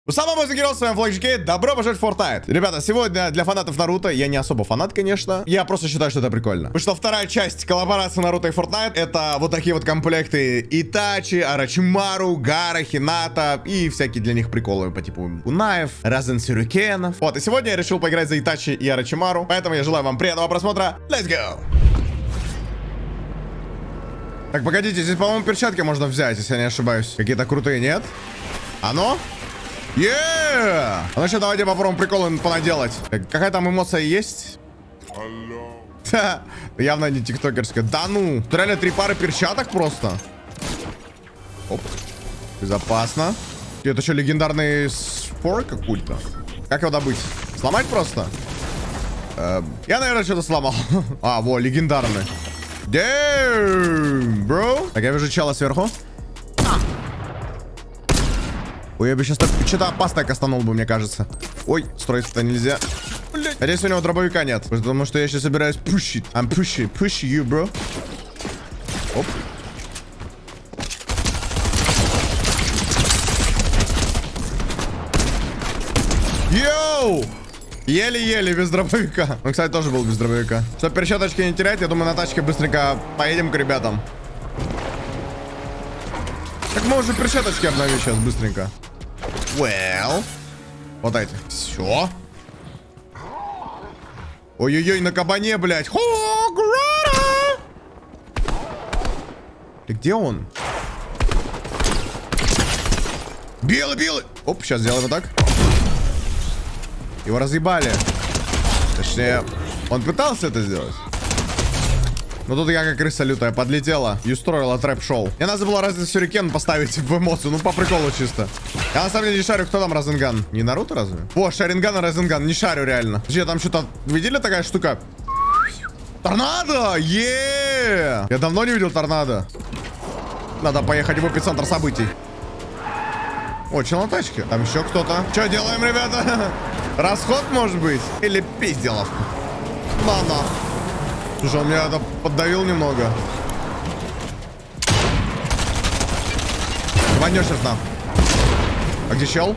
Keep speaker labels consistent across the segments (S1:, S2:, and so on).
S1: Самый мощный герой, с вами FlagGK, добро пожаловать в Fortnite. Ребята, сегодня для фанатов Наруто, я не особо фанат, конечно, я просто считаю, что это прикольно. Потому что вторая часть коллаборации Наруто и Fortnite, это вот такие вот комплекты Итачи, Орочимару, Гара, Хината и всякие для них приколы по типу Кунаев, Разен Сюрикенов. Вот, и сегодня я решил поиграть за Итачи и Орочимару, поэтому я желаю вам приятного просмотра. Let's go! Так, погодите, здесь, по-моему, перчатки можно взять, если я не ошибаюсь. Какие-то крутые, нет? Оно? Yeah! Ну что, давайте попробуем приколы понаделать. Какая там эмоция есть? Ха, явно не тиктокерская. Да ну! Тут реально 3 пары перчаток просто. Оп. Безопасно. Это что, легендарный спор какой-то? Как его добыть? Сломать просто? Я, наверное, что-то сломал. А, во, легендарный. Damn, бро. Так, я вижу чела сверху. Ой, я бы сейчас что-то опасное кастанул бы, мне кажется. Ой, строиться-то нельзя. Блять. Надеюсь, у него дробовика нет. Потому что я сейчас собираюсь пушить. I'm push you, bro. Оп. Йоу! Еле-еле без дробовика. Он, кстати, тоже был без дробовика. Чтобы перчаточки не терять, я думаю, на тачке быстренько поедем к ребятам. Так мы уже перчаточки обновим сейчас быстренько. Well. Вот эти. Все. Ой-ой-ой, на кабане, блядь. Ты где он? Белый. Оп, сейчас сделаем вот так. Его разъебали. Точнее, он пытался это сделать. Но тут я как крыса лютая подлетела и устроила трэп-шоу. Мне надо было Разен Сюрикен поставить в эмоцию. Ну, по приколу чисто. Я на самом деле не шарю, кто там Разенган. Не Наруто разве? О, Шаринган и Разенган. Не шарю реально. Че, там что-то... Видели такая штука? Торнадо! Еее! Я давно не видел торнадо. Надо поехать в эпицентр событий. О, чел на тачке. Там еще кто-то. Что делаем, ребята? Расход, может быть? Или пизделовка? Да-да. Слушай, он меня это поддавил немного. Вонешь сейчас нам. А где чел?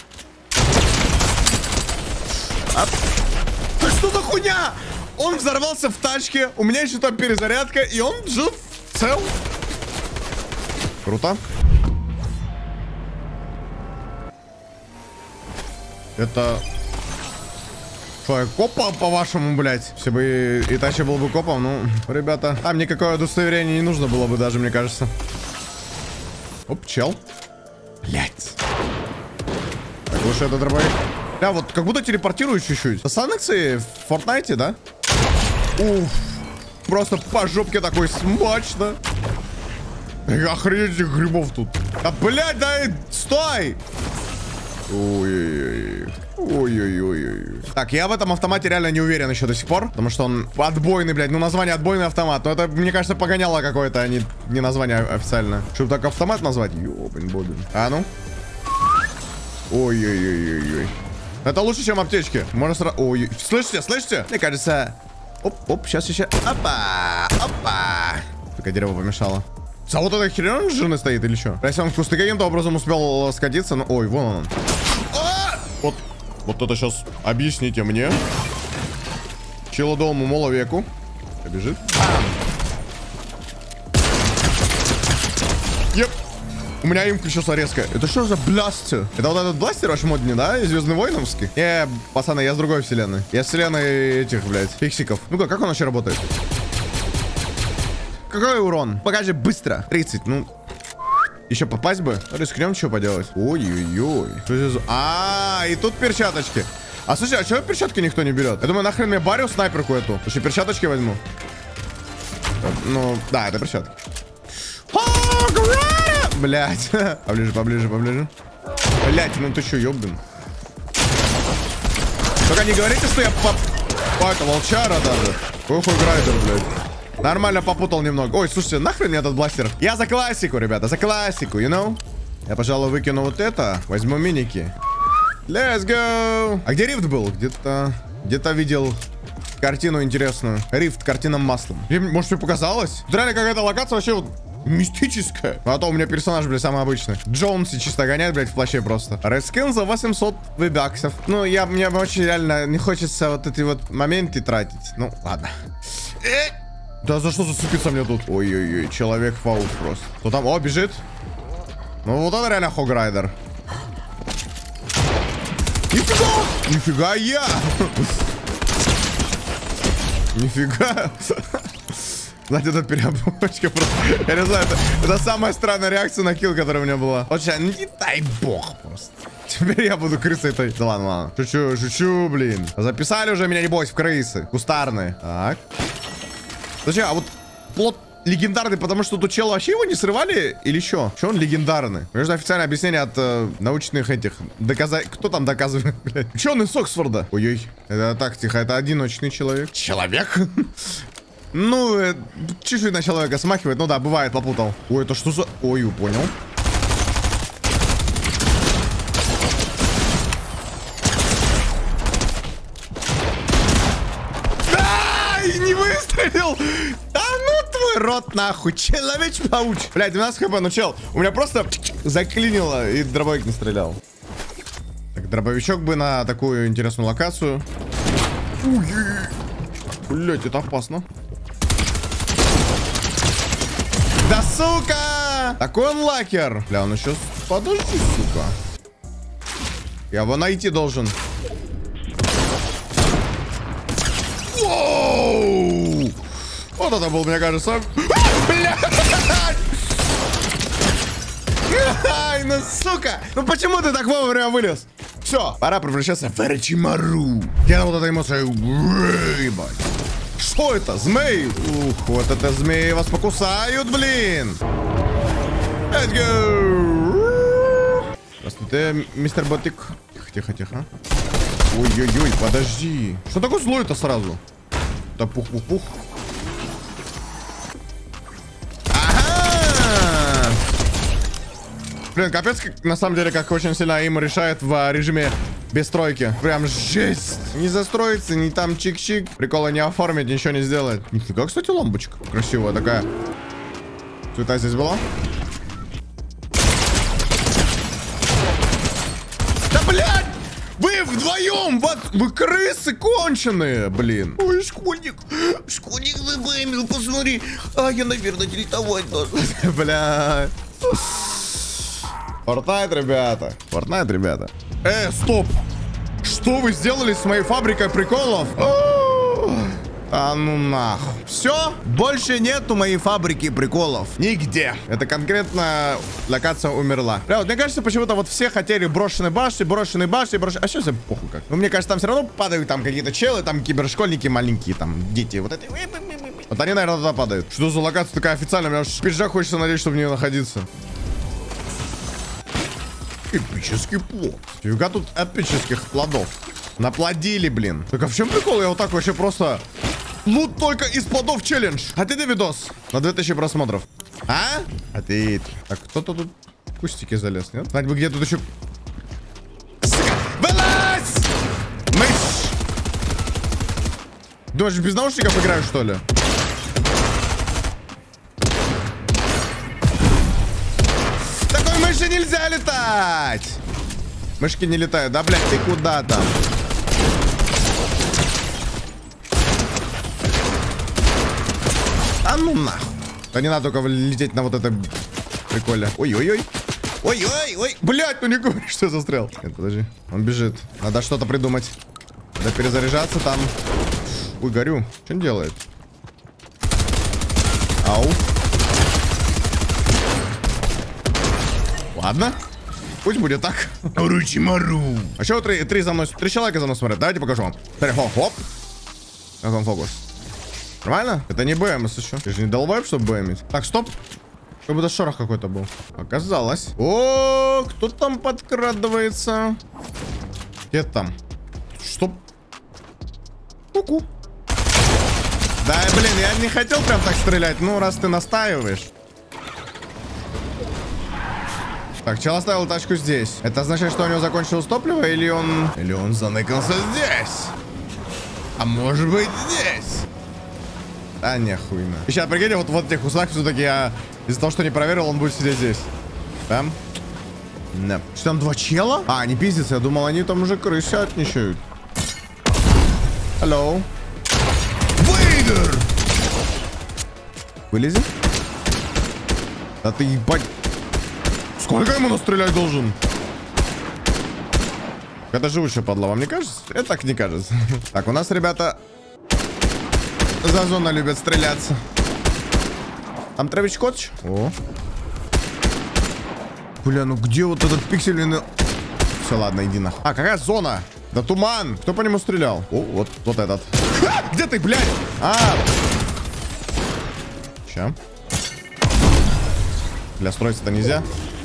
S1: А? Да что за хуйня? Он взорвался в тачке. У меня еще там перезарядка. И он жив, цел. Круто. Это... Копа, по-вашему, блядь. Если бы Итачи был бы копом, ну, ребята, там никакое удостоверение не нужно было бы даже, мне кажется. Оп, чел. Блядь. Так, лучше это дробовик. Да, вот как будто телепортирую чуть-чуть. Санкции в Fortnite, да? Уф. Просто по жопке такой смачно. Охренеть этих грибов тут. Да, блядь, да, стой! Ой-ой-ой. Ой-ой-ой. Так, я в этом автомате реально не уверен еще до сих пор. Потому что он отбойный, блядь. Ну, название отбойный автомат. Но это, мне кажется, погоняло какое-то, а не название официальное. Чтобы так автомат назвать? Ёбань-бобин. А ну. Ой-ой-ой-ой-ой. Это лучше, чем аптечки. Можно сразу... Ой, слышите? Мне кажется... Оп, сейчас еще... Опа! Только дерево помешало. А вот эта херня жирный стоит или что? Если он в кусты каким-то образом успел скатиться, ну... Ой, вон он. Вот это сейчас объясните мне. Челодому моловеку. Бежит. Еп. У меня им включился резко. Это что за бластер? Это вот этот бластер ваш модный, да? Из Звездно-Войновский? Пацаны, я с другой вселенной. Я с вселенной этих, блядь, фиксиков. Ну-ка, как он вообще работает? Какой урон? Покажи быстро. 30, ну... Еще попасть бы? Рискнем, что поделать? Ой-ой-ой. И тут перчаточки. А слушай, а чего перчатки никто не берет? Я думаю, нахрен мне барю снайперку эту. Слушай, перчаточки возьму. Ну, да, это перчатки. Блять. Поближе. Блять, ну ты что, ёбден? Только не говорите, что я это волчара даже. Ох, грайдер, блядь. Нормально попутал немного. Ой, слушайте, нахрен мне этот бластер? Я за классику, ребята, за классику, you know? Я, пожалуй, выкину вот это. Возьму миники. Let's go! А где рифт был? Где-то видел картину интересную. Рифт, картина маслом. Может, мне показалось? Тут реально какая-то локация вообще вот Мистическая. А то у меня персонаж, блядь, самый обычный. Джонси чисто гоняет, блядь, в плаще просто. Рескин за 800 вебаксов. Ну, мне очень реально не хочется вот эти вот моменты тратить. Ну, ладно. Да за что зацепиться мне тут? Ой-ой-ой, человек-паук просто. Кто там? О, бежит. Ну, вот это реально Хограйдер. Нифига! Нифига я! Нифига! Знаете, это переобочка просто. Я не знаю, это самая странная реакция на килл, которая у меня была. Вот сейчас, не дай бог просто. Теперь я буду крысой этой. Да ладно, ладно. Шучу, шучу, блин. Записали уже меня, не бойся, в крысы. Кустарные. Так. Слушай, а вот плод легендарный, потому что тут чел вообще его не срывали? Или что? Что он легендарный? Мне нужно официальное объяснение от научных этих. Кто там доказывает, блядь? Че он из Оксфорда? Ой-ой. Это так, тихо. Это одиночный человек. Человек? Ну, чуть-чуть на человека смахивает. Ну да, бывает, попутал. Ой, это что за... Ой, понял. Ай, не выстрелил! Да ну твой рот нахуй, человеч-пауч. Блядь, 12 хп, ну чел, у меня просто заклинило и дробовик не стрелял. Так, дробовичок бы на такую интересную локацию. Блядь, это опасно. Да сука! Такой он лакер. Бля, он еще... Подожди, сука. Я его найти должен. Воу! Вот это был, мне кажется. Блядь! Ай, ну сука! Ну почему ты так вовремя вылез? Все, пора превращаться в Орочимару. Я вот этой эмоцией. Ебать. Что это? Змей? Ух, вот это змеи вас покусают, блин. Let's go. Здравствуйте, мистер Ботик. Тихо, тихо, тихо. Ой-ой-ой, подожди. Что такое злой-то сразу? Да пух-пух-пух. Ага! Блин, капец, на самом деле, как очень сильно им решает в режиме без стройки. Прям жесть. Не застроиться, не там чик-чик. Прикола не оформить, ничего не сделать. Нифига, кстати, лампочка. Красивая такая. Цвета здесь была? Да, блядь! Вы вдвоем! Вот, вы крысы конченые, блин. Ой, школьник. Школьник забэмил, посмотри. А, я, наверное, дилетовать должен. Бля. Fortnite, ребята. Fortnite, ребята. Стоп! Что вы сделали с моей фабрикой приколов? А ну нахуй. Все, больше нету моей фабрики приколов. Нигде. Это конкретно локация умерла. Бля, вот мне кажется, почему-то вот все хотели брошенные башни. А сейчас им похуй как. Ну, мне кажется, там все равно падают там какие-то челы, там кибершкольники маленькие, там дети. Вот эти. Вот они, наверное, туда падают. Что за локация такая официальная? Мне аж пиджак хочется надеть, чтобы в нее находиться. Эпический плод. Фига тут эпических плодов. Наплодили, блин. Так а в чем прикол? Я вот так вообще просто... Лут только из плодов челлендж. А ты видос на 2000 просмотров. А? А ты... Так, кто-то тут в кустики залез, нет? Знать бы, где тут еще... Вылазь! Мышь! Думаешь, без наушников играю, что ли? Мыши нельзя летать! Мышки не летают. Да, блядь, ты куда там? А ну нахуй. Да не надо только лететь на вот это приколе. Ой-ой-ой. Ой-ой-ой. Блядь, ну не говори, что я застрял. Нет, подожди. Он бежит. Надо что-то придумать. Надо перезаряжаться там. Ой, горю. Что он делает? Ау. Ладно. Пусть будет так. Орочимару. А что три за мной? 3 человека за мной смотрят. Давайте покажу вам. Смотри, хоп. Как вам фокус? Нормально? Это не БМС еще. Ты же не долбаешь, чтобы БМить. Так, стоп. Как будто шорох какой-то был. Оказалось. О, кто там подкрадывается? Где там? Стоп. Ку-ку. Да, блин, я не хотел прям так стрелять. Ну, раз ты настаиваешь. Так, чел оставил тачку здесь. Это означает, что у него закончилось топливо, или он заныкался здесь? А может быть здесь? Да нехуйно. И сейчас, прикиньте, вот в этих кустах все-таки Из-за того, что не проверил, он будет сидеть здесь. Да? Да. Что там, 2 чела? А, не пиздец, я думал, они там уже крысятничают. Hello. Вейдер! Вылези. Да ты ебать. Сколько ему настрелять должен? Это живущая падла, вам не кажется? Это так не кажется. Так, у нас, ребята, за зоной любят стреляться. Там Трэвис Скотч. О. Бля, ну где вот этот пиксельный... Все, ладно, иди нахуй. А, какая зона? Да туман. Кто по нему стрелял? О, вот этот. Ха! Где ты, блядь? А. Ща. Бля, строиться-то нельзя.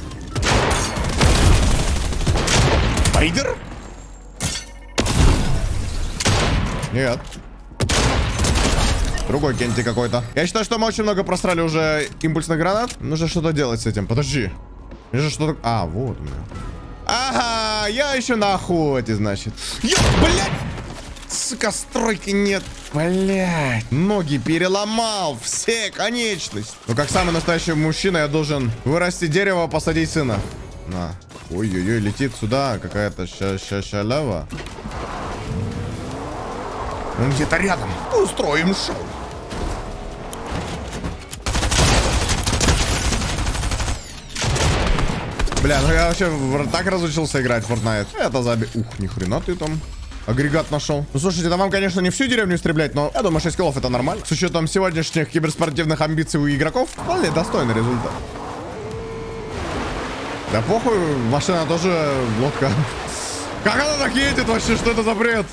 S1: Вейдер? Нет. Другой Кенти какой-то. Я считаю, что мы очень много просрали уже импульсных гранат. Нужно что-то делать с этим. Подожди. Нужно что-то... А, вот у меня. Ага, я еще на охоте, значит. Блядь! Сука, стройки нет. Блядь. Ноги переломал. Все конечности. Ну, как самый настоящий мужчина, я должен вырасти дерево, посадить сына. На. Ой-ой-ой, летит сюда какая-то шалява. Он где-то рядом. Устроим шоу. Бля, ну я вообще так разучился играть в Fortnite. Это заби... Ух, ни хрена ты там агрегат нашел. Ну, слушайте, да вам, конечно, не всю деревню истреблять, но я думаю, 6 киллов это нормально. С учетом сегодняшних киберспортивных амбиций у игроков, вполне достойный результат. Да похуй, машина тоже лодка. Как она так едет вообще? Что это за бред?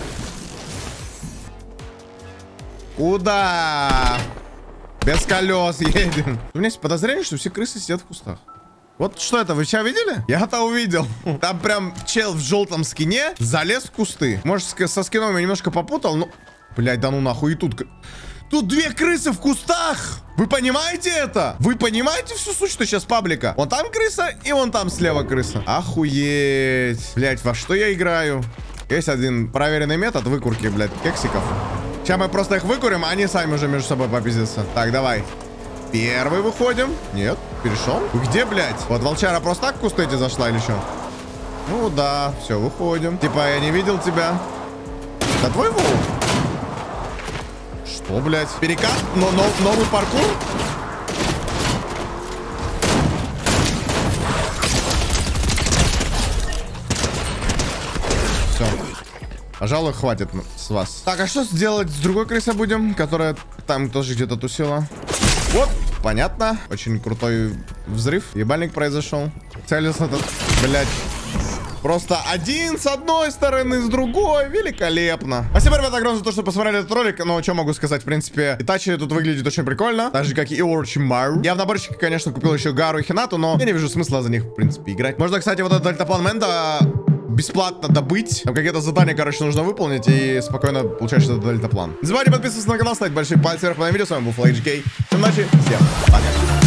S1: Куда? Без колес едем. У меня есть подозрение, что все крысы сидят в кустах. Вот что это, вы сейчас видели? Я-то увидел. Там прям чел в желтом скине залез в кусты. Может, со скином я немножко попутал, но... Блядь, да ну нахуй, и тут... Тут 2 крысы в кустах! Вы понимаете это? Вы понимаете всю сущность сейчас паблика? Вон там крыса, и вон там слева крыса. Охуеть. Блядь, во что я играю? Есть один проверенный метод выкурки, блядь, кексиков. Сейчас мы просто их выкурим, а они сами уже между собой попиздятся. Так, давай. Первый выходим. Нет, перешел. Вы где, блядь? Вот волчара просто так в кусты эти зашла или что? Ну да, все, выходим. Типа, я не видел тебя. Да твой волк. Что, блядь? Перекат? Новый паркур? Все. Пожалуй, хватит с вас. Так, а что сделать с другой крысой будем, которая там тоже где-то тусила? Вот, понятно. Очень крутой взрыв. Ебальник произошел. Целился этот, блядь. Просто один с одной стороны, с другой. Великолепно. Спасибо, ребята, огромное за то, что посмотрели этот ролик. Ну, что могу сказать, в принципе, Итачи тут выглядит очень прикольно. Так же, как и Orochimaru. Я в наборчике, конечно, купил еще Гару и Хинату, но я не вижу смысла за них, в принципе, играть. Можно, кстати, вот этот дельтаплан Мента бесплатно добыть. Там какие-то задания, короче, нужно выполнить, и спокойно получаешь этот дельтаплан. Не забывайте подписываться на канал, ставить большие пальцы вверх по видео. С вами был FlyHK. Всем удачи, всем пока.